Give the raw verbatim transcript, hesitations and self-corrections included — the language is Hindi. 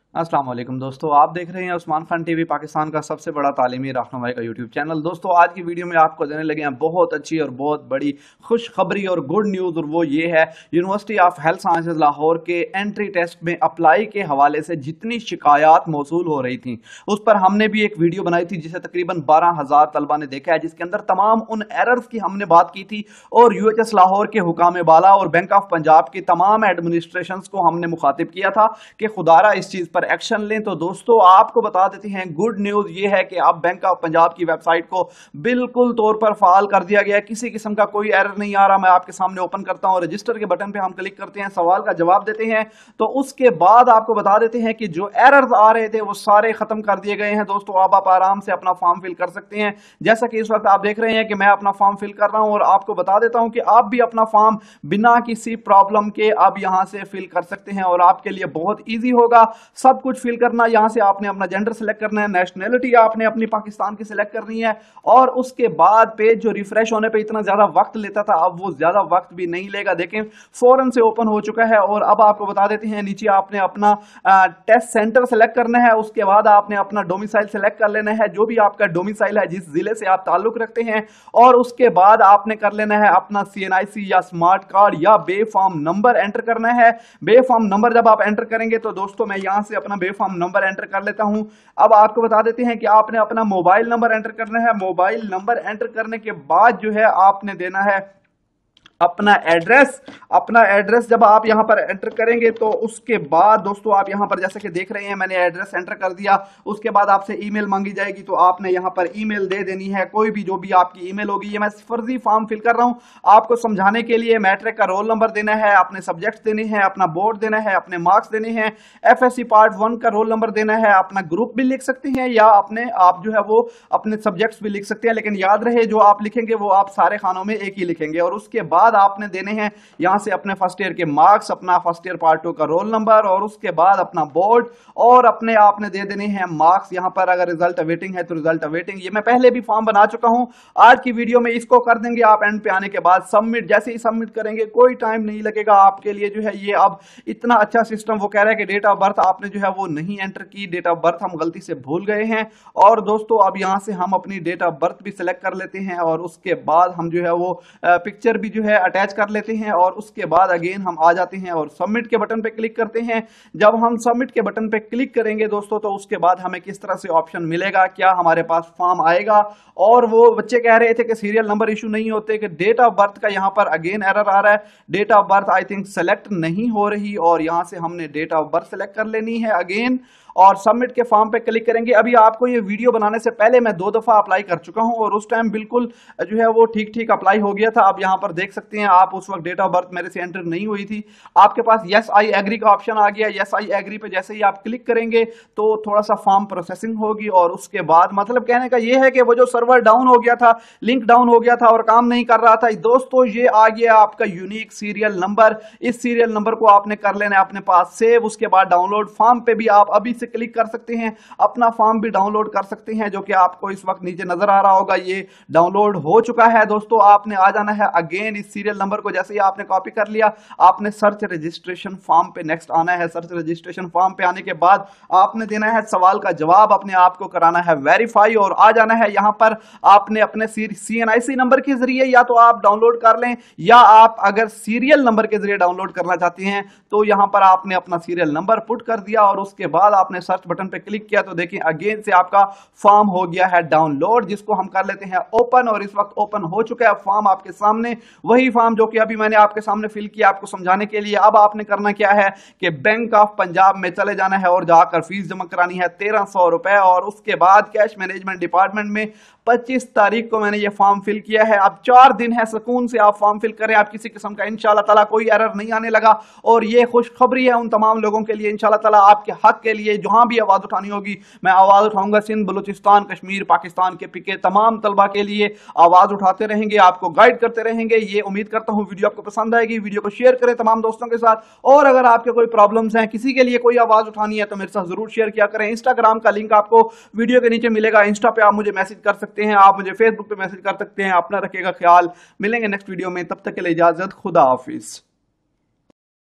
अस्सलाम वालेकुम दोस्तों, आप देख रहे हैं उस्मान खान टीवी, पाकिस्तान का सबसे बड़ा तालीमी रहनुमाई का यूट्यूब चैनल। दोस्तों आज की वीडियो में आपको देने लगे हैं बहुत अच्छी और बहुत बड़ी खुशखबरी और गुड न्यूज़, और वो ये है university of health sciences Lahore के एंट्री टेस्ट में अप्लाई के हवाले से जितनी शिकायत मौसूल हो रही थी उस पर हमने भी एक वीडियो बनाई थी जिसे तकरीबन बारह हजार तलबा ने देखा है, जिसके अंदर तमाम उन एरर्स की हमने बात की थी और यू एच एस लाहौर के हुकाम बाला और बैंक ऑफ पंजाब की तमाम एडमिनिस्ट्रेशन को हमने मुखातिब किया था कि खुदारा इस चीज पर एक्शन लें। तो दोस्तों आपको बता देते हैं, गुड न्यूज ये है कि अब बैंक ऑफ पंजाब की वेबसाइट को बिल्कुल तौर पर फाल कर दिया गया है, किसी किस्म का कोई एरर नहीं आ रहा। मैं आपके सामने ओपन करता हूं, रजिस्टर के बटन पे हम क्लिक करते हैं, सवाल का जवाब देते हैं, तो उसके बाद आपको बता देते हैं कि जो एरर्स आ रहे थे वो सारे खत्म कर दिए गए हैं। दोस्तों अब आप आराम से अपना फॉर्म फिल कर सकते हैं, जैसा कि इस वक्त आप देख रहे हैं कि मैं अपना फॉर्म फिल कर रहा हूं, और आपको बता देता हूं कि आप भी अपना फॉर्म बिना किसी प्रॉब्लम के अब यहां से फिल कर सकते हैं और आपके लिए बहुत ईजी होगा सब कुछ फिल करना। यहां से आपने अपना जेंडर सिलेक्ट करना है, नेशनैलिटी आपने अपनी पाकिस्तान की सिलेक्ट करनी है, और उसके बाद पेज जो रिफ्रेश होने पे इतना ज्यादा वक्त लेता था अब वो ज्यादा वक्त भी नहीं लेगा। देखें फौरन से ओपन हो चुका है। और अब आपको बता देते हैं, नीचे आपने अपना टेस्ट सेंटर सेलेक्ट करना है, उसके बाद आपने अपना डोमिसाइल सेलेक्ट कर लेना है, जो भी आपका डोमिसाइल है जिस जिले से आप ताल्लुक रखते हैं, और उसके बाद आपने कर लेना है अपना सी एन आई सी या स्मार्ट कार्ड या बे फॉर्म नंबर एंटर करना है। बे फॉर्म नंबर जब आप एंटर करेंगे तो दोस्तों मैं यहां से अपना बे फॉर्म नंबर एंटर कर लेता हूं। अब आपको बता देते हैं कि आपने अपना मोबाइल नंबर एंटर करना है। मोबाइल नंबर एंटर करने के बाद जो है आपने देना है अपना एड्रेस। अपना एड्रेस जब आप यहां पर एंटर करेंगे तो उसके बाद दोस्तों आप यहां पर जैसे कि देख रहे हैं मैंने एड्रेस एंटर कर दिया, उसके बाद आपसे ईमेल मांगी जाएगी तो आपने यहां पर ईमेल दे देनी है, कोई भी जो भी आपकी ईमेल होगी। ये मैं फर्जी फॉर्म फिल कर रहा हूं आपको समझाने के लिए। मैट्रिक का रोल नंबर देना है, अपने सब्जेक्ट देने हैं, अपना बोर्ड देना है, अपने मार्क्स देने हैं, F S C part one का रोल नंबर देना है, अपना ग्रुप भी लिख सकते हैं या अपने आप जो है वो अपने सब्जेक्ट्स भी लिख सकते हैं, लेकिन याद रहे जो आप लिखेंगे वो आप सारे खानों में एक ही लिखेंगे। और उसके बाद आपने देने हैं यहां से अपने फर्स्ट ईयर के मार्क्स, अपना फर्स्ट ईयर पार्ट टू का रोल नंबर, और उसके बाद अपना बोर्ड, और अपने आपने दे देने हैं मार्क्स। यहां पर अगर रिजल्ट अवेटिंग है तो रिजल्ट अवेटिंग, ये मैं पहले भी फॉर्म बना चुका हूं, आज की वीडियो में इसको कर देंगे आप एंड पे आने के बाद सबमिट। जैसे ही सबमिट करेंगे कोई टाइम नहीं लगेगा आपके लिए, जो है ये अब इतना अच्छा सिस्टम। वो कह रहा है कि डेट ऑफ बर्थ आपने जो है वो नहीं एंटर की, डेट ऑफ बर्थ हम गलती से भूल गए हैं। और दोस्तों अब यहां से हम अपनी डेट ऑफ बर्थ भी सिलेक्ट कर लेते हैं, और उसके बाद हम जो है वो पिक्चर भी जो है अटैच कर लेते हैं, और उसके बाद अगेन हम आ जाते हैं और सबमिट के बटन पे क्लिक करते हैं। जब हम सबमिट के बटन पे क्लिक करेंगे दोस्तों तो उसके बाद हमें किस तरह से ऑप्शन मिलेगा, क्या हमारे पास फॉर्म आएगा। और वो बच्चे कह रहे थे कि सीरियल नंबर इशू नहीं होते, कि डेट ऑफ बर्थ का यहां पर अगेन एरर आ रहा है, date of birth I think select नहीं हो रही, और यहां से हमने डेट ऑफ बर्थ सेलेक्ट कर लेनी है अगेन, और सबमिट के फॉर्म पे क्लिक करेंगे। अभी आपको ये वीडियो बनाने से पहले मैं दो दफा अप्लाई कर चुका हूं और उस टाइम बिल्कुल जो है वो ठीक ठीक अप्लाई हो गया था। अब यहां पर देख सकते हैं आप, उस वक्त डेट ऑफ बर्थ मेरे से एंटर नहीं हुई थी। आपके पास यस आई एग्री का ऑप्शन आ गया, यस आई एग्री पे जैसे ही आप क्लिक करेंगे तो थोड़ा सा फॉर्म प्रोसेसिंग होगी, और उसके बाद मतलब कहने का ये है कि वो जो सर्वर डाउन हो गया था, लिंक डाउन हो गया था और काम नहीं कर रहा था, दोस्तों ये आ गया आपका यूनिक सीरियल नंबर। इस सीरियल नंबर को आपने कर लेना है अपने पास सेव, उसके बाद डाउनलोड। फॉर्म पे भी आप अभी से क्लिक कर सकते हैं, अपना फॉर्म भी डाउनलोड कर सकते हैं, जो कि आपको इस वक्त नीचे नजर आ रहा होगा, ये डाउनलोड हो चुका है। दोस्तों आपने आ जाना है अगेन इस सीरियल नंबर को, जैसे ही आपने कॉपी कर लिया आपने सर्च रजिस्ट्रेशन फॉर्म पे नेक्स्ट आना है। सर्च रजिस्ट्रेशन फॉर्म पे आने के बाद आपने देना है सवाल का जवाब, अपने आप को कराना है वेरीफाई, और आ जाना है यहां पर आपने अपने सी एन आई सी नंबर के जरिए या तो आप डाउनलोड कर लें, या आप अगर सीरियल नंबर के जरिए डाउनलोड करना चाहते हैं तो यहां पर आपने अपना सीरियल नंबर पुट कर दिया, और उसके बाद आपने सर्च बटन पे क्लिक किया तो देखिए अगेन से आपका फॉर्म हो गया है डाउनलोड, जिसको हम कर लेते हैं ओपन। और इस वक्त ओपन हो चुका है फॉर्म आपके सामने, वही फॉर्म जो कि अभी मैंने आपके सामने फिल किया आपको समझाने के लिए। अब आपने करना क्या है कि बैंक ऑफ पंजाब में चले जाना है और जाकर फीस जमा करानी है तेरह सौ रुपए, और उसके बाद कैश मैनेजमेंट डिपार्टमेंट में पच्चीस तारीख को मैंने ये फॉर्म फिल किया है। अब चार दिन है, सुकून से आप फॉर्म फिल करें, आप किसी किस्म का इंशाल्लाह ताला कोई एरर नहीं आने लगा। और ये खुशखबरी है उन तमाम लोगों के लिए, इंशाल्लाह ताला आपके हक के लिए जहां भी आवाज उठानी होगी मैं आवाज उठाऊंगा। सिंध, बलूचिस्तान, कश्मीर, पाकिस्तान के पीके तमाम तलबा के लिए आवाज उठाते रहेंगे, आपको गाइड करते रहेंगे। ये उम्मीद करता हूं वीडियो आपको पसंद आएगी, वीडियो को शेयर करें तमाम दोस्तों के साथ, और अगर आपके कोई प्रॉब्लम्स हैं, किसी के लिए कोई आवाज उठानी है तो मेरे साथ जरूर शेयर किया करें। इंस्टाग्राम का लिंक आपको वीडियो के नीचे मिलेगा, इंस्टा पे आप मुझे मैसेज कर सकते हैं, आप मुझे फेसबुक पे मैसेज कर सकते हैं। अपना रखिएगा ख्याल, मिलेंगे नेक्स्ट वीडियो में, तब तक के लिए इजाजत, खुदा हाफिज।